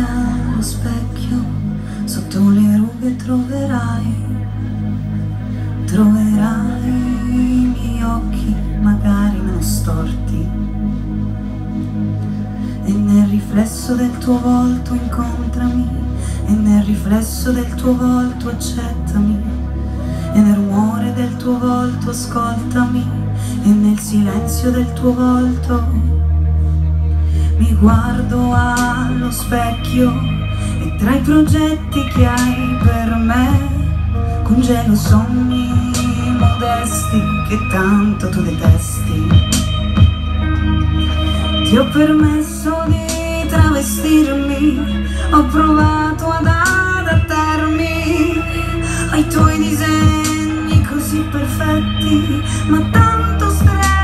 allo specchio, sotto le rughe troverai i miei occhi, magari meno storti, e nel riflesso del tuo volto incontrami, e nel riflesso del tuo volto accettami, e nel rumore del tuo volto ascoltami, e nel silenzio del tuo volto mi guardo allo specchio, e tra i progetti che hai per me congelo sogni modesti che tanto tu detesti. Ti ho permesso di travestirmi, ho provato ad adattarmi ai tuoi disegni così perfetti, ma tanto stress